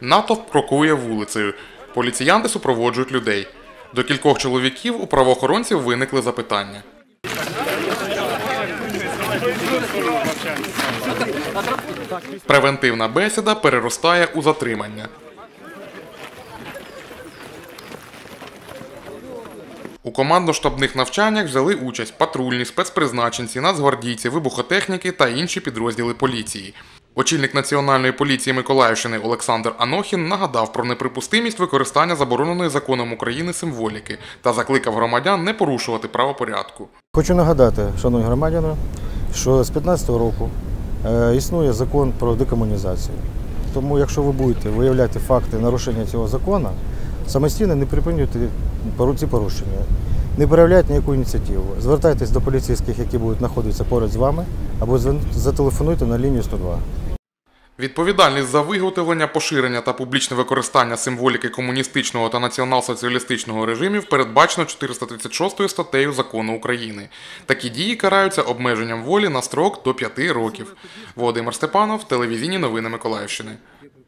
Натовп крокує вулицею. Поліціянти супроводжують людей. До кількох чоловіків у правоохоронців виникли запитання. Превентивна бесіда переростає у затримання. У командно-штабних навчаннях взяли участь патрульні, спецпризначенці, нацгвардійці, вибухотехніки та інші підрозділи поліції. Очільник Національної поліції Миколаївщини Олександр Анохін нагадав про неприпустимість використання забороненої законом України символіки та закликав громадян не порушувати правопорядку. Хочу нагадати, шановні громадяни, що з 2015 року існує закон про декомунізацію. Тому, якщо ви будете виявляти факти нарушення цього закону, самостійно не припинюйте ці порушення, не проявляйте ніяку ініціативу. Звертайтесь до поліцейських, які будуть знаходитися поряд з вами, або зателефонуйте на лінію 102. Відповідальність за виготовлення, поширення та публічне використання символіки комуністичного та націонал-соціалістичного режимів передбачено 436 статтею Закону України. Такі дії караються обмеженням волі на строк до 5 років. Володимир Степанов, телевізійні новини Миколаївщини.